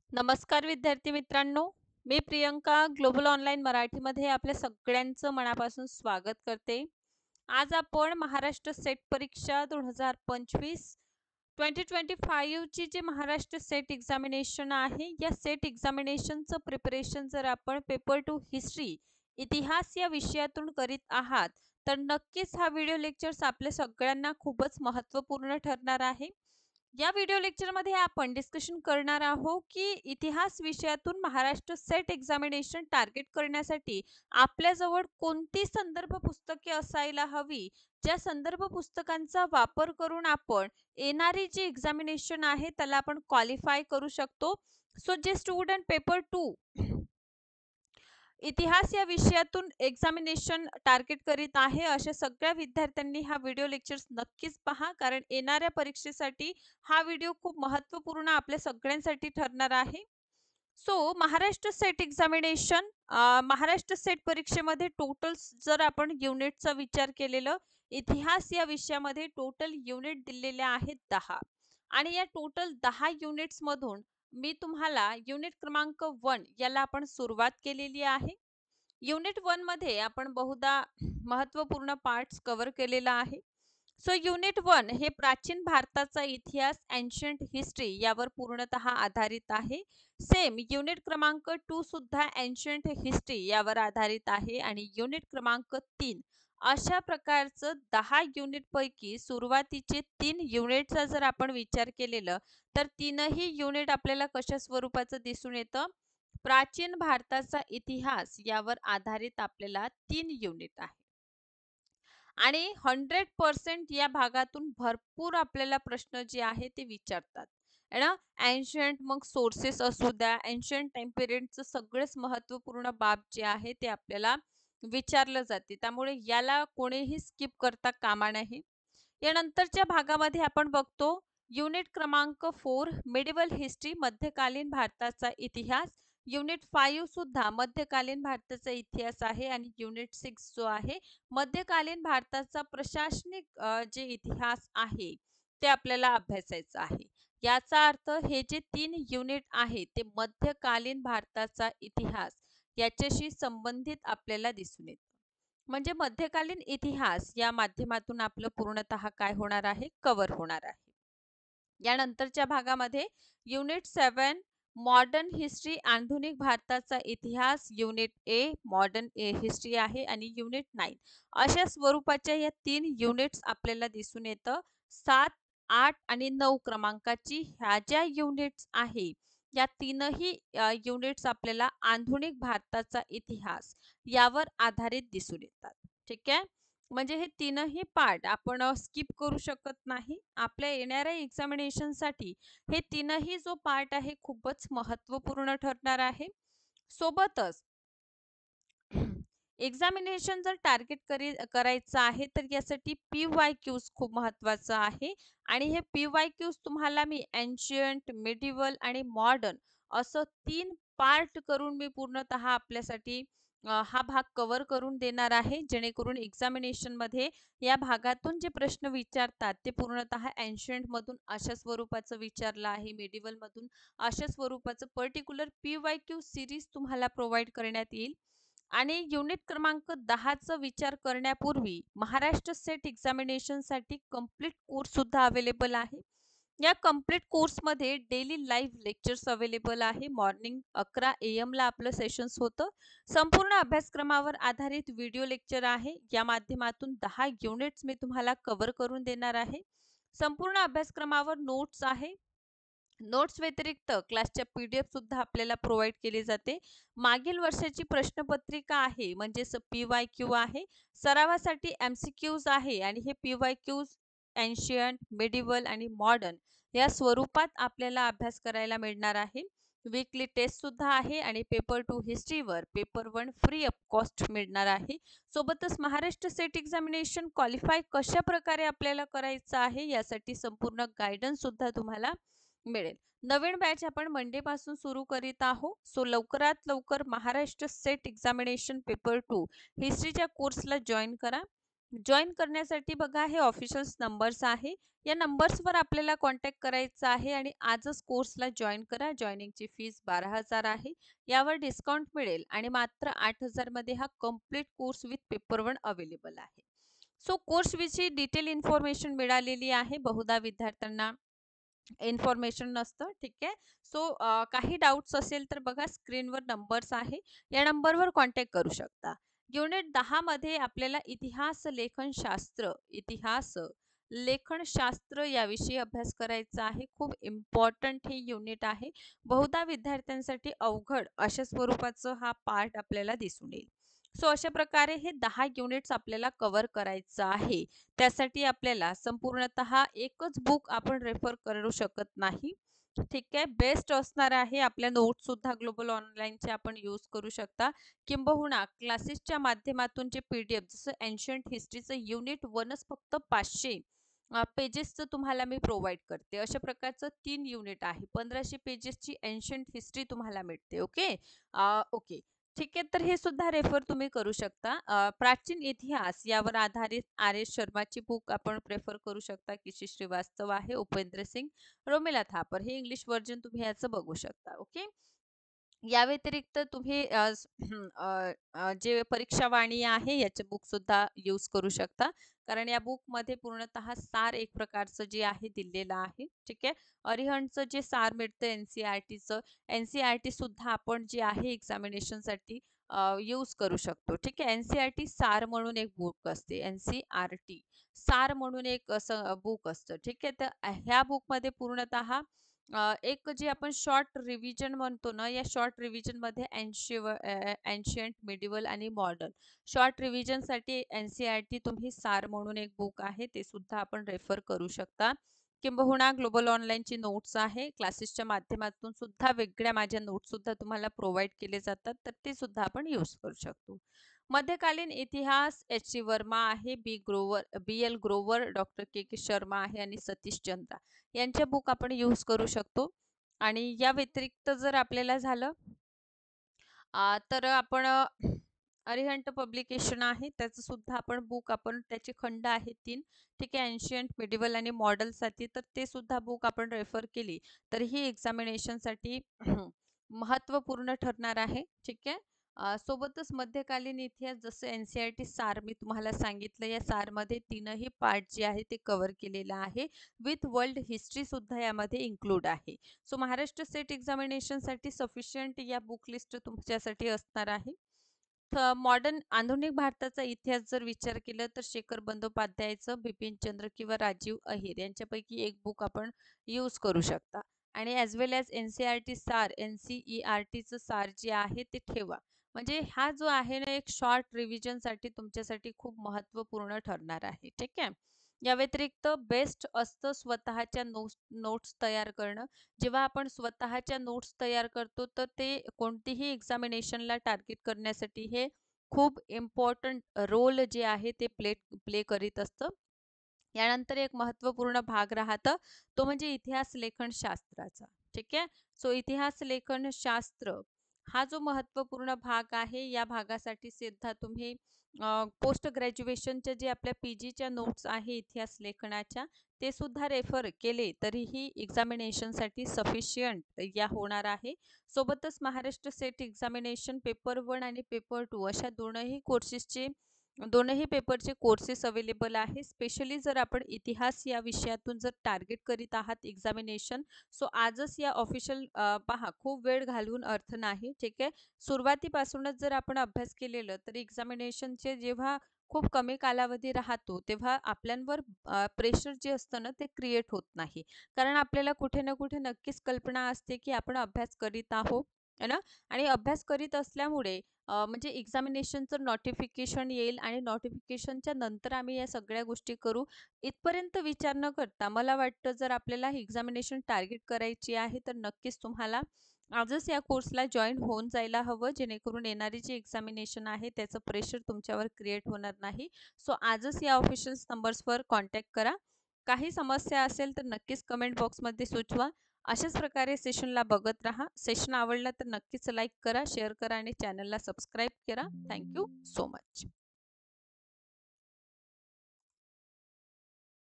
नमस्कार विद्यार्थी मित्रांनो. मी प्रियंका ग्लोबल ऑनलाईन मराठीमध्ये आपल्या सगळ्यांचं मनापासून स्वागत करते. आज आपण महाराष्ट्र सेट परीक्षा 2025 2025 ची जी महाराष्ट्र सेट एक्झामिनेशन आहे, या सेट एक्झामिनेशनचं प्रिपरेशन जर आपण पेपर 2 हिस्ट्री इतिहास या विषयातून करीत आहात, तर नक्कीच हा व्हिडिओ लेक्चर्स आपल्या सगळ्यांना खूपच महत्त्वपूर्ण ठरणार आहे. या व्हिडिओ लेक्चरमध्ये आपण डिस्कशन करणार आहोत की इतिहास विषयातून महाराष्ट्र सेट एक्झामिनेशन टार्गेट करण्यासाठी आपल्याजवळ कोणती संदर्भ पुस्तके असायला हवी, ज्या संदर्भ पुस्तकांचा वापर करून आपण येणारी जी एक्झामिनेशन आहे त्याला आपण क्वालिफाय करू शकतो. सो जे स्टुडंट पेपर 2 इतिहास या विषयातून एक्झामिनेशन टार्गेट करीत आहे, अशा सगळ्या विद्यार्थ्यांनी हा व्हिडिओ लेक्चर्स नक्कीच पहा, कारण येणाऱ्या परीक्षेसाठी हा व्हिडिओ खूप महत्त्वपूर्ण आपल्या सगळ्यांसाठी ठरणार आहे. So Maharashtra set examination, Maharashtra set परीक्षेमध्ये टोटल जर आपण युनिटचा विचार केलेलं, इतिहास या विषयामध्ये टोटल युनिट दिलेले आहेत 10 आणि या टोटल 10 युनिट्स मधून मी तुम्हाला युनिट क्रमांक 1 याला आपण सुरुवात केलेली आहे. युनिट 1 मध्ये आपण बहुधा महत्त्वपूर्ण पार्ट्स कव्हर केलेला आहे. सो युनिट 1 हे प्राचीन भारताचा इतिहास एन्शंट हिस्ट्री यावर पूर्णतः आधारित आहे. सेम युनिट क्रमांक 2 सुद्धा एन्शंट हिस्ट्री यावर आधारित आहे आणि युनिट क्रमांक 3 अशा प्रकारचं 10 युनिट पैकी सुरुवातीचे 3 युनिटचा जर आपण विचार केलेलं, तर तीनही युनिट आपल्याला कशा स्वरूपाचं दिसून येतं? प्राचीन भारताचा इतिहास यावर आधारित आपल्याला 3 युनिट आहे. आणि 100% या भागातून भरपूर आपल्याला प्रश्न जे आहे ते विचारतात है ना. एन्शंट मग सोर्सेस असू द्या, एन्शंट टाइम पिरियडचं सगळेच महत्त्वपूर्ण बाब जे आहे ते आपल्याला विचारलं जाते, त्यामुळे याला कोणीही स्किप करता कामा नये. यानंतरच्या भागामध्ये आपण बघतो युनिट क्रमांक 4 मिडिवल हिस्ट्री मध्यकालीन भारताचा इतिहास. युनिट 5 सुद्धा मध्यकालीन भारताचा इतिहास आहे आणि युनिट 6 जो आहे मध्यकालीन भारताचा प्रशासनिक जे इतिहास आहे ते आपल्याला अभ्यासायचं आहे. याचा अर्थ हे जे 3 युनिट आहे ते मध्यकालीन भारताचा इतिहास याच्याशी संबंधित आपल्याला दिसून येतं. म्हणजे मध्यकालीन इतिहास या माध्यमातून आपलं पूर्णतः काय होणार आहे, कव्हर होणार आहे. यानंतरच्या भागामध्ये युनिट 7 मॉडर्न हिस्ट्री आधुनिक भारताचा इतिहास, unit A modern A history आहे आणि युनिट 9 अशा स्वरूपाच्या या 3 युनिट्स आपल्याला दिसून येतं. 7, 8 आणि 9 क्रमांकाची ह्या ज्या युनिट्स आहे या तीनही युनिट्स आपल्याला आधुनिक भारताचा इतिहास यावर आधारित दिसून येतात. ठीक आहे. म्हणजे हे तीनही पार्ट आपण स्किप करू शकत नाही. आपल्या येणाऱ्या एक्झामिनेशनसाठी हे तीनही जो पार्ट आहे खूपच महत्त्वपूर्ण ठरणार आहे. सोबतच एक्झामिनेशन जर टार्गेट करायचं आहे तर यासाठी PYQs खूप महत्त्वाचं आहे आणि हे PYQs तुम्हाला मी एन्शियंट, मिडिवल आणि मॉडर्न असं 3 पार्ट करून मी पूर्णतः आपल्यासाठी हा भाग कव्हर करून देणार आहे, जेणेकरून एक्झामिनेशन मध्ये या भागातून जे प्रश्न विचारतात ते पूर्णतः एन्शियंट मधून अशा स्वरूपाचं विचारलं आहे, मिडिवल मधून अशा स्वरूपाचं पर्टिक्युलर PYQ सिरीज तुम्हाला प्रोव्हाइड करण्यात येईल. आणि युनिट क्रमांक 10 चा विचार करण्यापूर्वी महाराष्ट्र सेट एक्झामिनेशन साठी कंप्लीट कोर्स सुद्धा अवेलेबल आहे. या कंप्लीट कोर्समध्ये डेली लाईव्ह लेक्चर्स अवेलेबल आहे. मॉर्निंग 11 AM ला आपलं सेशन्स होतं. संपूर्ण अभ्यासक्रमावर आधारित व्हिडिओ लेक्चर आहे. या माध्यमातून 10 युनिट्स मी तुम्हाला कव्हर करून देणार आहे. संपूर्ण अभ्यासक्रमावर नोट्स आहे. नोट्स व्यतिरिक्त क्लासच्या PDF सुद्धा आपल्याला प्रोव्हाइड केली जाते. मागील वर्षाची प्रश्नपत्रिका आहे, म्हणजे PYQ आहे. सरावासाठी MCQs आहे आणि हे PYQs एन्शियंट, मिडिवल आणि मॉडर्न या स्वरूपात आपल्याला अभ्यास करायला मिळणार आहे. वीकली टेस्ट सुद्धा आहे आणि पेपर 2 हिस्ट्रीवर पेपर 1 फ्री ऑफ कॉस्ट मिळणार आहे. सोबतच महाराष्ट्र सेट एक्झामिनेशन क्वालिफाय कशा प्रकारे आपल्याला करायचं आहे यासाठी संपूर्ण गायडन्स सुद्धा तुम्हाला मिळेल. नवीन बॅच आपण मंडे पासून सुरू करीत आहोत. सो लवकरात लवकर महाराष्ट्र सेट एक्झामिनेशन पेपर 2 हिस्ट्रीच्या कोर्सला जॉईन करा. जॉइन करण्यासाठी बघा हे ऑफिशियल नंबर्स आहे. या नंबर्सवर आपल्याला कॉन्टॅक्ट करायचा आहे आणि आजच कोर्सला जॉइन करा. जॉइनिंगची फीस 12,000 आहे. यावर डिस्काउंट मिळेल आणि मात्र 8,000 मध्ये हा complete course with paper one available आहे. सो कोर्सविषयी डिटेल इन्फॉर्मेशन मिळालेली आहे. बहुधा विद्यार्थ्यांना इन्फॉर्मेशन नसतं. ठीक आहे. सो काही डाउट्स असेल तर बघा स्क्रीनवर नंबर्स आहे. या नंबरवर कॉन्टॅक्ट करू शकता. युनिट 10 मध्ये आपल्याला इतिहास लेखनशास्त्र याविषयी अभ्यास करायचा आहे. खूप इम्पॉर्टंट हे युनिट आहे. बहुधा विद्यार्थ्यांसाठी अवघड अशा स्वरूपाचं हा पार्ट आपल्याला दिसून येईल. सो अशा प्रकारे हे 10 युनिट्स आपल्याला कव्हर करायचं आहे. त्यासाठी आपल्याला संपूर्णतः एकच बुक आपण रेफर करू शकत नाही. ठीक आहे. बेस्ट असणार आहे. आपल्या नोट्स सुद्धा ग्लोबल ऑनलाईनचे आपण यूज करू शकता. किंबहुना क्लासेसच्या माध्यमातून जे PDF जसं एन्शियंट हिस्ट्रीचं युनिट 1च फक्त 500 पेजेसचं तुम्हाला मी प्रोव्हाईड करते. अशा प्रकारचं 3 युनिट आहे. 1500 पेजेसची एन्शियंट हिस्ट्री तुम्हाला मिळते. ओके. ओके. ठीक आहे. तर हे सुद्धा रेफर तुम्ही करू शकता. प्राचीन इतिहास यावर आधारित R.S. शर्माची बुक आपण प्रेफर करू शकता. की श्रीवास्तव आहे, उपेंद्र सिंग, रोमिला थापर हे इंग्लिश व्हर्जन तुम्ही याचं बघू शकता. ओके. या व्यतिरिक्त तुम्ही जे परीक्षावाणी आहे याचे बुक सुद्धा यूज करू शकता. कारण या बुकमध्ये पूर्णतः सार एक प्रकारचं जे आहे दिलेलं आहे. ठीक आहे. अरिहंतचं जे सार मिळतं NCERTचं, NCERT सुद्धा आपण जे आहे एक्झामिनेशनसाठी यूज करू शकतो. ठीक आहे. NCERT सार म्हणून एक बुक असते. NCERT सार म्हणून एक असं बुक असतं. ठीक आहे. तर ह्या बुकमध्ये पूर्णतः एक जे आपण शॉर्ट रिव्हिजन म्हणतो ना, या शॉर्ट रिव्हिजनमध्ये एन्शियंट, मिडिवल आणि मॉडर्न शॉर्ट रिव्हिजनसाठी NCERT तुम्ही सार म्हणून एक बुक आहे, ते सुद्धा आपण रेफर करू शकता. किंबहुना ग्लोबल ऑनलाईनची नोट्स आहे. क्लासेसच्या माध्यमातून सुद्धा वेगळ्या माझ्या नोट्स सुद्धा तुम्हाला प्रोव्हाइड केले जातात, तर ते सुद्धा आपण यूज करू शकतो. मध्यकालीन इतिहास HC वर्मा आहे, BL Grover, doctor K Sharma आहे आणि सतीश चंद्रा यांचे बुक आपण यूज करू शकतो. आणि या व्यतिरिक्त जर आपल्याला झालं तर आपण अरिहंत पब्लिकेशन आहे त्याचं सुद्धा आपण बुक आपण त्याचे खंड आहेत 3. ठीक आहे. एन्शियंट, मिडिवल आणि मॉडलसाठी तर ते सुद्धा बुक आपण रेफर केली तर ही एक्झामिनेशनसाठी महत्त्वपूर्ण ठरणार आहे. ठीक आहे. सोबतच मध्यकालीन इतिहास जसं NCERT सार मी तुम्हाला सांगितलं या सारमध्ये 3ही पार्ट जे आहे ते कव्हर केलेलं आहे. विथ वर्ल्ड हिस्ट्री सुद्धा यामध्ये इन्क्लूड आहे. सो महाराष्ट्र स्टेट एक्झामिनेशनसाठी सफिशियंट या बुक लिस्ट तुमच्यासाठी असणार आहे. मॉडर्न आधुनिक भारताचा इतिहास जर विचार केला तर शेखर बंदोपाध्यायचं, बिपिनचंद्र किंवा राजीव अहिर यांच्यापैकी एक बुक आपण यूज करू शकता. आणि ॲज वेल ॲज NCERT सार, NCERTचं सार जे आहे ते ठेवा. म्हणजे हा जो आहे ना एक शॉर्ट रिव्हिजनसाठी तुमच्यासाठी खूप महत्त्वपूर्ण ठरणार आहे. ठीक आहे. या व्यतिरिक्त बेस्ट असतं स्वतःच्या नोट्स तयार करणं. जेव्हा आपण स्वतःच्या नोट्स तयार करतो तर ते कोणतीही एक्झामिनेशनला टार्गेट करण्यासाठी हे खूप इम्पॉर्टंट रोल जे आहे ते प्ले करीत असतं. यानंतर एक महत्त्वपूर्ण भाग राहतं तो म्हणजे इतिहास लेखन शास्त्राचा. ठीक आहे. सो इतिहास लेखन शास्त्र हा जो महत्त्वपूर्ण भाग आहे या भागासाठी सुद्धा तुम्ही पोस्ट ग्रॅज्युएशनच्या जे आपल्या PGच्या नोट्स आहे इतिहास लेखनाच्या ते सुद्धा रेफर केले तरीही एक्झामिनेशनसाठी सफिशियंट या होणार आहे. सोबतच महाराष्ट्र स्टेट एक्झामिनेशन पेपर 1 आणि पेपर 2 अशा दोनही पेपरचे कोर्सेस अवेलेबल आहे. स्पेशली जर आपण इतिहास या विषयातून जर टार्गेट करीत आहात एक्झामिनेशन सो आजच या ऑफिशियल पहा खूप वेळ घालवून अर्थ नाही. ठीक आहे. सुरुवातीपासूनच जर आपण अभ्यास केलेलं तर एक्झामिनेशनचे जेव्हा खूप कमी कालावधी राहतो तेव्हा आपल्यावर प्रेशर जे असतं ना ते क्रिएट होत नाही. कारण आपल्याला कुठे ना कुठे नक्कीच कल्पना असते की आपण अभ्यास करीत आहोत है ना. आणि अभ्यास करीत असल्यामुळे म्हणजे एक्झामिनेशनचं नोटिफिकेशन येईल आणि नोटिफिकेशनच्या नंतर आम्ही या सगळ्या गोष्टी करू इथपर्यंत विचार न करता मला वाटतं जर आपल्याला एक्झामिनेशन टार्गेट करायची आहे तर नक्कीच तुम्हाला आजच या कोर्सला जॉईन होऊन जायला हवं जेणेकरून येणारी जी एक्झामिनेशन आहे त्याचं प्रेशर तुमच्यावर क्रिएट होणार नाही. सो आजच या ऑफिशियल नंबर्सवर कॉन्टॅक्ट करा. काही समस्या असेल तर नक्कीच कमेंट बॉक्समध्ये सुचवा. अशाच प्रकारे सेशनला बघत राहा. सेशन आवडला तर नक्कीच लाईक करा, शेअर करा आणि चॅनलला सबस्क्राईब करा. Thank you so much.